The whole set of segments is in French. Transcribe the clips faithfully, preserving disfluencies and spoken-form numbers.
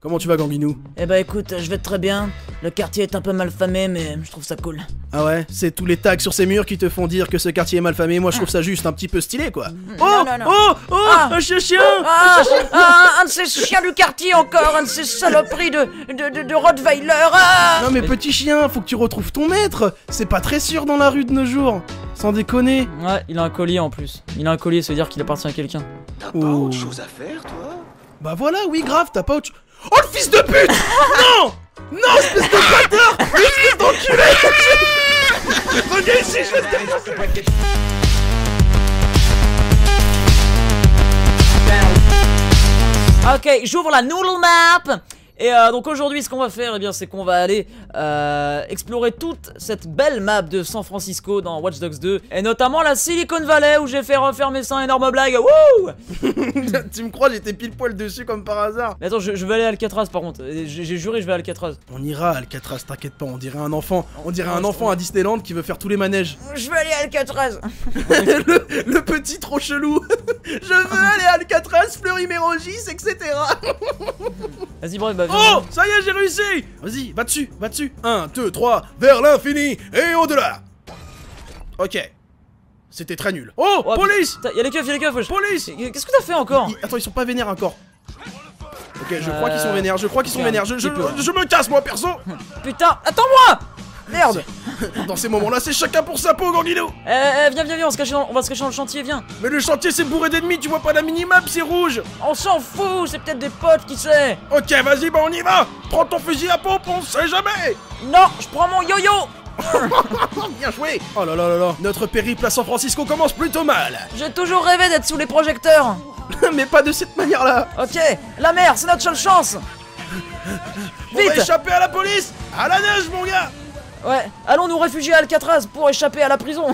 Comment tu vas, Ganguinou? Eh bah écoute, je vais très bien. Le quartier est un peu malfamé, mais je trouve ça cool. Ah ouais, c'est tous les tags sur ces murs qui te font dire que ce quartier est malfamé. Moi je trouve ça juste un petit peu stylé quoi. Oh, non, non, non. oh, oh, Ah. un chien chien. Ah, ah, un de ces chiens du quartier encore, un de ces saloperies de, de, de, de Rottweiler. Ah. Non mais petit chien, faut que tu retrouves ton maître. C'est pas très sûr dans la rue de nos jours. Sans déconner. Ouais, il a un collier en plus. Il a un collier, ça veut dire qu'il appartient à quelqu'un. T'as pas Oh. autre chose à faire, toi? Bah voilà, oui grave, t'as pas autre... Oh le fils de pute. Non. Non, espèce de bâtard. Espèce d'enculé. Reviens ici, je vais te défoncer. Ok, j'ouvre la noodle map. Et euh, donc aujourd'hui ce qu'on va faire, eh bien c'est qu'on va aller euh, explorer toute cette belle map de San Francisco dans Watch Dogs deux. Et notamment la Silicon Valley où j'ai fait refaire mes seins, énorme blague. Wouh. Tu me crois, j'étais pile poil dessus comme par hasard. Mais attends, je, je vais aller à Alcatraz par contre. J'ai j'ai juré je vais à Alcatraz. On ira à Alcatraz, t'inquiète pas, on dirait un enfant. On dirait un enfant à Disneyland qui veut faire tous les manèges. Je vais aller à Alcatraz. le, le petit trop chelou. Je veux aller à Alcatraz, Fleury-Mérogis, et cetera. Vas-y bref, bah viens. Oh, ça y est, j'ai réussi. Vas-y, va dessus, va dessus. un, deux, trois, vers l'infini et au-delà. Ok. C'était très nul. Oh, Oh, police. putain, y'a les keufs, y'a les keufs, wesh. Police. Qu'est-ce que t'as fait encore? Ils- Attends, ils sont pas vénères encore. Ok, je Euh, crois qu'ils sont vénères, je crois qu'ils sont ok, vénères. un Je, je, petit peu. je me casse, moi, perso. Putain, attends-moi. Merde. Dans ces moments-là, c'est chacun pour sa peau, Ganguinou. Eh, eh, viens, viens, viens, on, se cache dans- on va se cacher dans le chantier, viens. Mais le chantier, c'est bourré d'ennemis, tu vois pas la minimap, c'est rouge. On s'en fout, c'est peut-être des potes, qui sait. Ok, vas-y, bah on y va. Prends ton fusil à pompe, on sait jamais. Non, je prends mon yo-yo. Bien joué. Oh là là là là, notre périple à San Francisco commence plutôt mal. J'ai toujours rêvé d'être sous les projecteurs. Mais pas de cette manière-là. Ok, la mer, c'est notre seule chance. On va Vite. échapper à la police. À la neige, mon gars. Ouais, allons nous réfugier à Alcatraz pour échapper à la prison.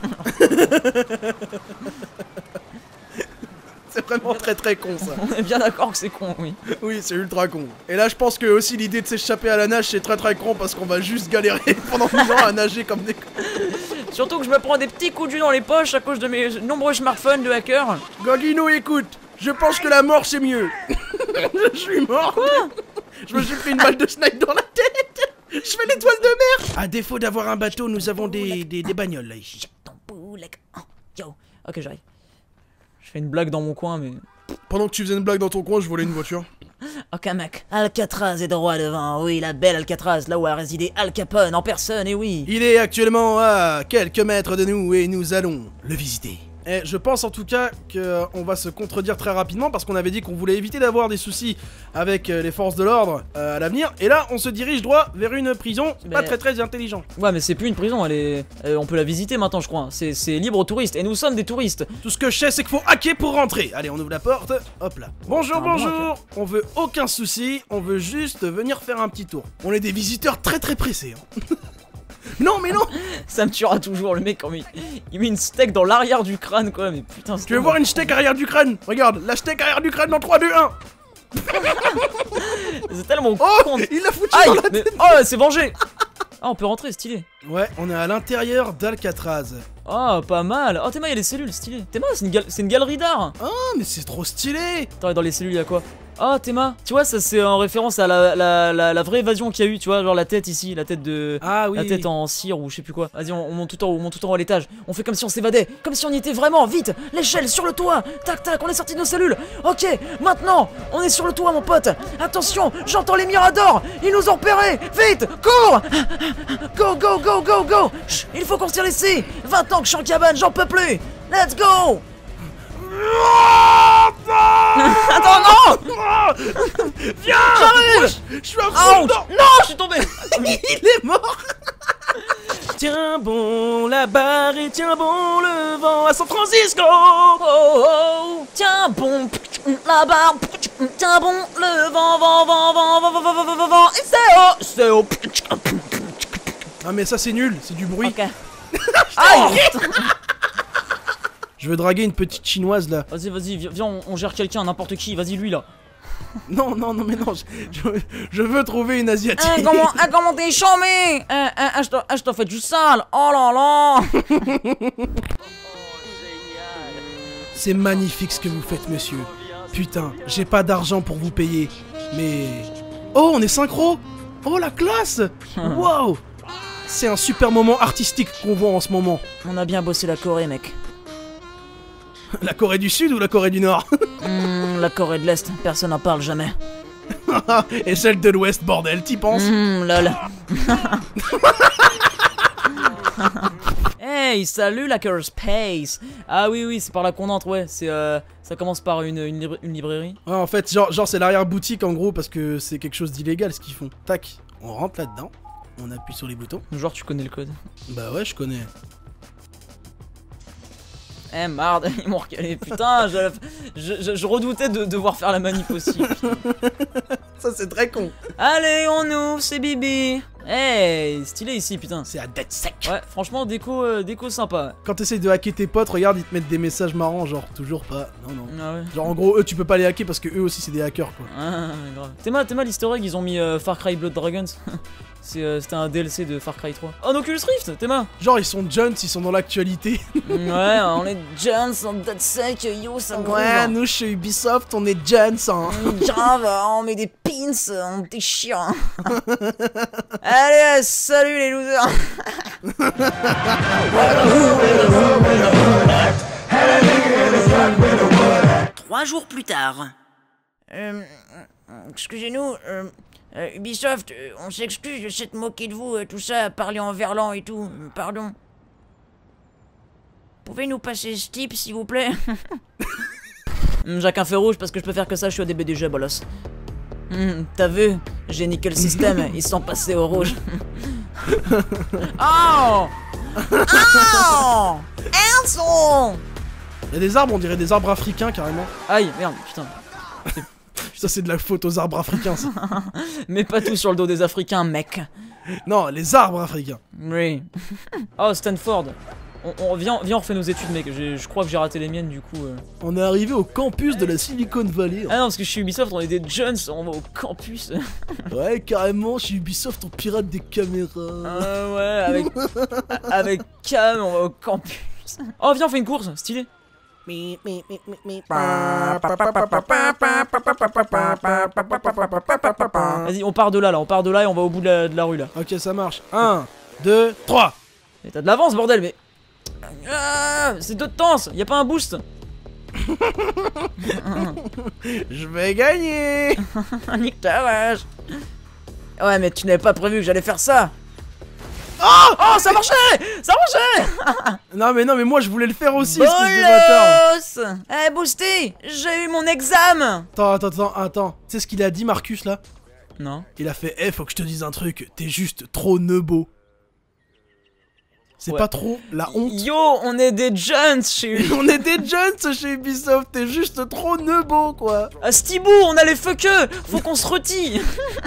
C'est vraiment très très con ça. On est bien d'accord que c'est con, oui. Oui, c'est ultra con. Et là, je pense que aussi l'idée de s'échapper à la nage, c'est très très con parce qu'on va juste galérer pendant dix ans à nager comme des cons. Surtout que je me prends des petits coups de jus dans les poches à cause de mes nombreux smartphones de hackers. Ganguinou, écoute, je pense que la mort c'est mieux. Je suis mort. Quoi? Je me suis pris une balle de snipe dans la tête. Je fais l'étoile de mer. À défaut d'avoir un bateau, nous avons des, des, des bagnoles là ici. Ton boulec. Oh, yo. Ok, j'arrive. Je fais une blague dans mon coin, mais... Pendant que tu faisais une blague dans ton coin, je volais une voiture. Ok mec, Alcatraz est droit devant, oui, la belle Alcatraz, là où a résidé Al Capone en personne, et oui. Il est actuellement à quelques mètres de nous et nous allons le visiter. Et je pense en tout cas qu'on va se contredire très rapidement parce qu'on avait dit qu'on voulait éviter d'avoir des soucis avec euh, les forces de l'ordre euh, à l'avenir. Et là, on se dirige droit vers une prison Mais- pas très très intelligent. Ouais, mais c'est plus une prison, elle est... euh, on peut la visiter maintenant, je crois. C'est c'est libre aux touristes, et nous sommes des touristes. Tout ce que je sais, c'est qu'il faut hacker pour rentrer. Allez, on ouvre la porte. Hop là. Bonjour, un bon bonjour. On veut aucun souci. On veut juste venir faire un petit tour. On est des visiteurs très très pressés. Hein. Non, mais non. Ça me tuera toujours, le mec, quand il, il met une steak dans l'arrière du crâne, quoi, mais putain, c'est Tu veux voir une steak arrière du crâne? Regarde, la steak arrière du crâne dans trois, deux, un. C'est tellement Oh, con. il l'a foutu Aïe, dans la mais... tête. Oh, c'est vengé. Ah, on peut rentrer, stylé. Ouais, on est à l'intérieur d'Alcatraz. Oh, pas mal. Oh, Théma, il y a des cellules, stylé. Théma, c'est une, gal- c'est une galerie d'art. Ah, mais c'est trop stylé. Attends, et dans les cellules, il y a quoi? Oh, Théma, tu vois, ça c'est en référence à la, la, la, la vraie évasion qu'il y a eu, tu vois, genre la tête ici, la tête de... Ah oui. La tête en cire ou je sais plus quoi. Vas-y, on, on monte tout en haut, on monte tout en haut à l'étage. On fait comme si on s'évadait, comme si on y était vraiment. Vite, l'échelle sur le toit. Tac tac, on est sorti de nos cellules. Ok, maintenant, on est sur le toit, mon pote. Attention, j'entends les miradors. Ils nous ont repérés. Vite, cours. Go go go go go. Chut, il faut qu'on se tire ici. vingt ans que je suis en cabane, j'en peux plus. Let's go. Attends, non. Viens. J'arrive. Je suis à fond Ouch. dedans. Non, je suis tombé. Il est mort. Tiens bon la barre et tiens bon le vent à San Francisco. Oh, oh, tiens bon, la barre, tiens bon, le vent, vent, vent, vent, vent, vent, vent, vent, vent, vent, et c'est oh, c'est oh. Ah mais ça c'est nul, c'est du bruit. Ok. Aïe. Je veux draguer une petite chinoise là. Vas-y, vas-y, viens, viens, on, on gère quelqu'un, n'importe qui, vas-y lui là. Non, non, non, mais non, je, je- je veux trouver une asiatique. Hein, comment, hein, comment t'es chambé? Hein, hein, hein, je t'en- hein, je t'en fais du sale. Oh là là. C'est magnifique ce que vous faites, monsieur. Putain, j'ai pas d'argent pour vous payer, mais Oh, on est synchro. Oh, la classe. Waouh. C'est un super moment artistique qu'on voit en ce moment. On a bien bossé la Corée, mec. La Corée du Sud ou la Corée du Nord? Hmm, la Corée de l'Est, personne n'en parle jamais. Et celle de l'Ouest, bordel, t'y penses? Hmm, lol. Hey, salut la Hacker Space. Ah oui, oui, c'est par là qu'on entre, ouais. C'est euh, ça commence par une, une, libra une librairie. Ouais, en fait, genre, genre c'est l'arrière-boutique en gros, parce que c'est quelque chose d'illégal ce qu'ils font. Tac, on rentre là-dedans, on appuie sur les boutons. Genre, tu connais le code. Bah ouais, je connais. Eh merde, ils m'ont recalé, putain, je, je, je, je redoutais de devoir faire la manip aussi. Ça c'est très con. Allez, on ouvre, c'est Bibi. Hey, stylé ici, putain. C'est à dead sec. Ouais, franchement, déco, euh, déco sympa. Quand t'essayes de hacker tes potes, regarde, ils te mettent des messages marrants, genre toujours pas. Non, non. Ah ouais. Genre en gros, eux tu peux pas les hacker parce que eux aussi c'est des hackers quoi. Ah, grave. T'es mal, t'es mal, l'easter egg, ils ont mis euh, Far Cry Blood Dragons. C'était euh, un D L C de Far Cry trois. Oh, un Oculus Rift, t'es mal. Genre ils sont jeunes, ils sont dans l'actualité. Ouais, on est jeunes, on dead sec, yo, ça groove. Ouais, nous chez Ubisoft, on est jeunes, hein. Grave, on met des pins, on déchire. Allez, salut les losers. Trois jours plus tard. Euh, excusez-nous, euh, euh, Ubisoft, euh, on s'excuse de s'être moqué de vous, euh, tout ça, parler en verlan et tout, euh, pardon. Pouvez-nous passer ce type, s'il vous plaît? Jacques un feu rouge parce que je peux faire que ça, je suis au D B D G, bolos. Hmm, t'as vu? J'ai niqué le système, ils sont passés au rouge. Oh! Oh! Ernson! Y'a des arbres, on dirait des arbres africains carrément. Aïe, merde, putain. Ça c'est de la faute aux arbres africains ça. Mets pas tout sur le dos des Africains, mec. Non, les arbres africains. Oui. Oh, Stanford. On, on, viens, viens, on refait nos études, mec. Je crois que j'ai raté les miennes, du coup. Euh... On est arrivé au campus de la Silicon Valley. Ah non, parce que chez Ubisoft, on est des jeunes, on va au campus. Ouais, carrément, chez Ubisoft, on pirate des caméras. Ah ouais, avec, avec Cam, on va au campus. Oh, viens, on fait une course, stylé. Vas-y, on part de là, là, on part de là et on va au bout de la, de la rue, là. Ok, ça marche. un, deux, trois. Mais t'as de l'avance, bordel, mais... Ah, c'est deux de temps, y'a pas un boost. Je vais gagner. Nique ta vache. Ouais, mais tu n'avais pas prévu que j'allais faire ça. Oh, oh, ça marchait. Ça marchait. Non mais non mais moi je voulais le faire aussi, espèce de bâtard. Bolos. Eh, Boosty, j'ai eu mon examen. Attends, attends, attends, attends. Tu sais ce qu'il a dit, Marcus, là? Non. Il a fait, eh, faut que je te dise un truc, t'es juste trop nebo. C'est Ouais. pas trop la honte? Yo, on est des jeunes chez... On est des jeunes chez Ubisoft, t'es juste trop nebo, quoi. À Stibou, on a les feux queues. Faut qu'on se retire.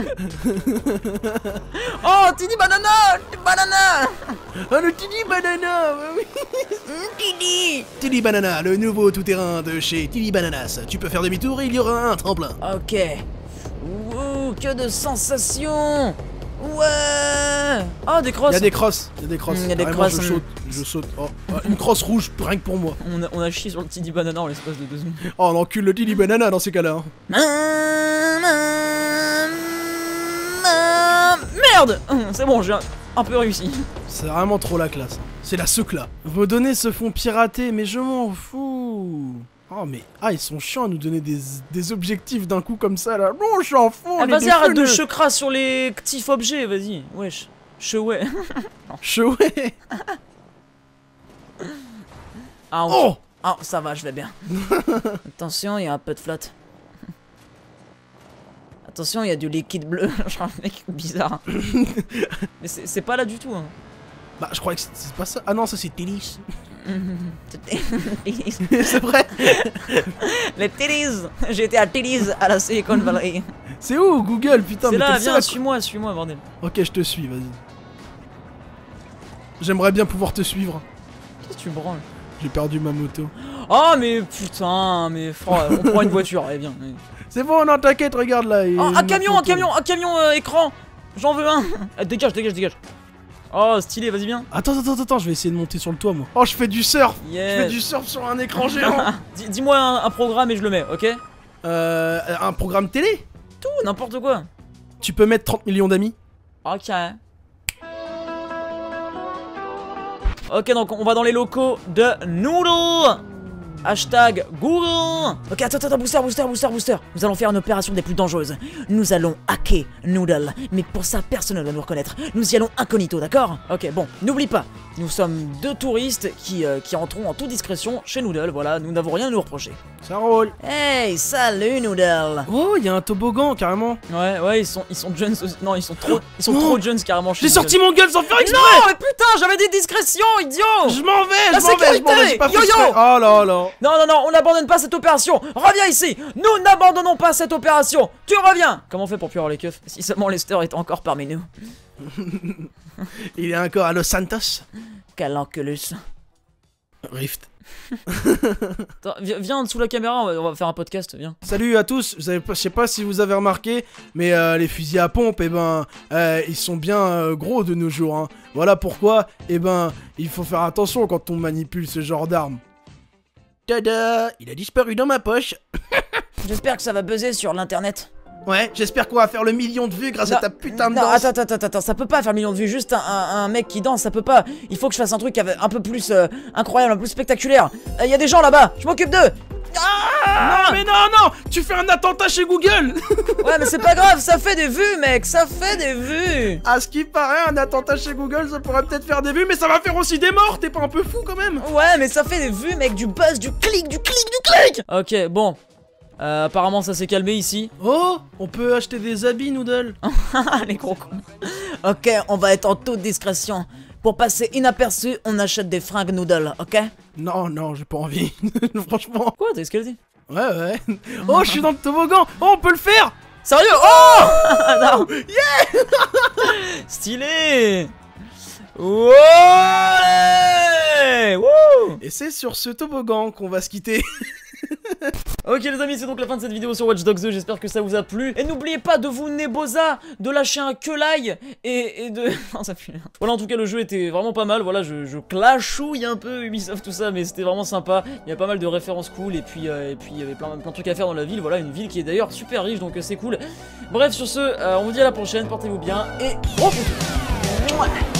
Oh, Tini Banana, Banana. Ah, le Tilly Banana, oui. Didi! Tilly Banana, le nouveau tout-terrain de chez Tilly Bananas. Tu peux faire demi-tour et il y aura un tremplin. Ok. Ouh, que de sensations. Ouais. Oh, des crosses. Il y a des crosses, il y a des crosses. Mm, y a des Carrément, crosses, je mm. saute, je saute. Oh, oh, une crosse rouge, rien que pour moi. On a, on a chié sur le Tini Banana en l'espace de deux secondes. Oh, on encule le Tilly Banana dans ces cas-là. Merde. C'est bon, j'ai un, un peu réussi. C'est vraiment trop la classe. C'est la secla. Vos données se font pirater, mais je m'en fous. Oh mais, ah ils sont chiants à nous donner des, des objectifs d'un coup comme ça là. Bon, j'en fous. Ah, vas-y, arrête de checra sur les actifs objets, vas-y. Wesh. Cheway. Chouet. Ah, on... Oh. Ah, ça va, je vais bien. Attention, il y a un peu de flotte. Attention, il y a du liquide bleu. Genre un mec bizarre. Mais c'est pas là du tout. Hein. Bah je crois que c'est pas ça. Ah non, ça c'est Tilly. Tilly's. C'est vrai. Les Tilly's. J'ai été à Tilly's à la Silicon Valley. C'est où Google, putain? C'est mais là, t'es viens, sérieux? suis-moi, suis-moi, bordel. Ok, je te suis, vas-y. J'aimerais bien pouvoir te suivre. Qu'est-ce que tu branles? J'ai perdu ma moto. Oh, mais putain, mais frère, on prend une voiture, allez, bien. Allez. C'est bon, non, t'inquiète, regarde là. il y a Oh, une un camion, un moto. camion, un camion euh, écran. J'en veux un. Ah, dégage, dégage, dégage. Oh, stylé, vas-y, bien. Attends, attends, attends, je vais essayer de monter sur le toit, moi. Oh, je fais du surf. Je fais Yes. du surf sur un écran géant. Dis- Dis-moi un, un programme et je le mets, ok? euh, un programme télé? Tout, n'importe quoi. tu peux mettre trente millions d'amis? Ok. Ok, donc on va dans les locaux de Noodle. Hashtag Google. Ok, attends, attends, booster, booster, booster, booster. Nous allons faire une opération des plus dangereuses. Nous allons hacker Noodle. Mais pour ça, personne ne va nous reconnaître. Nous y allons incognito, d'accord? Ok, bon, n'oublie pas. Nous sommes deux touristes qui, euh, qui entrons en toute discrétion chez Noodle. Voilà, nous n'avons rien à nous reprocher. Ça roule. Hey, salut Noodle. Oh, il y a un toboggan carrément. Ouais, ouais, ils sont, ils sont jeunes aussi. Non, ils sont trop, ils sont Non. trop jeunes carrément chez J'ai Noodle. sorti mon gun sans faire exprès. Non, mais putain, j'avais des discrétions, idiot. Je m'en vais, La je m'en vais, je m'en vais, sécurité. j'ai pas fait Yo-yo. exprès. Oh là là. Non, non, non, on n'abandonne pas cette opération. Reviens ici. Nous n'abandonnons pas cette opération. Tu reviens. Comment on fait pour plus avoir les keufs? Si seulement Lester est encore parmi nous. Il est encore à Los Santos. Quel enculus. Rift. Attends, viens, viens en dessous de la caméra, on va, on va faire un podcast, viens. Salut à tous, vous avez, je sais pas si vous avez remarqué, mais euh, les fusils à pompe, eh ben, euh, ils sont bien euh, gros de nos jours. Hein. Voilà pourquoi, eh ben, il faut faire attention quand on manipule ce genre d'arme. Tada, il a disparu dans ma poche. J'espère que ça va buzzer sur l'internet. Ouais, j'espère qu'on va faire le million de vues grâce Non, à ta putain de Non, danse. attends, attends, attends, attends, ça peut pas faire million de vues, juste un, un, un mec qui danse, ça peut pas. Il faut que je fasse un truc avec- un peu plus euh, incroyable, un peu plus spectaculaire. Il y a des gens là-bas, je m'occupe d'eux. Ah, mais non, non, tu fais un attentat chez Google. Ouais, mais c'est pas grave, ça fait des vues, mec, ça fait des vues. À ce qui paraît, un attentat chez Google, ça pourrait peut-être faire des vues, mais ça va faire aussi des morts. T'es pas un peu fou quand même? Ouais, mais ça fait des vues, mec, du buzz, du clic, du clic, du clic. Ok, bon. Euh, apparemment, ça s'est calmé ici. Oh, on peut acheter des habits, Noodle. Les gros cons. Ok, on va être en toute discrétion. Pour passer inaperçu, on achète des fringues Noodle, ok? Non, non, j'ai pas envie. Franchement. Quoi, t'as escaladé? Ouais, ouais. Oh, je suis dans le toboggan. Oh, on peut le faire. Sérieux? Oh non. Yeah. Stylé. Ouais. Wouh. Et c'est sur ce toboggan qu'on va se quitter. Ok les amis, c'est donc la fin de cette vidéo sur Watch Dogs deux, j'espère que ça vous a plu. Et n'oubliez pas de vous Neboza, de lâcher un que like et, et de... Non ça pue. Voilà, en tout cas le jeu était vraiment pas mal, voilà, je, je clashouille un peu Ubisoft tout ça, mais c'était vraiment sympa. Il y a pas mal de références cool et puis euh, et puis il y avait plein, plein de trucs à faire dans la ville, voilà, une ville qui est d'ailleurs super riche, donc euh, c'est cool. Bref, sur ce, euh, on vous dit à la prochaine, portez-vous bien et... Oh,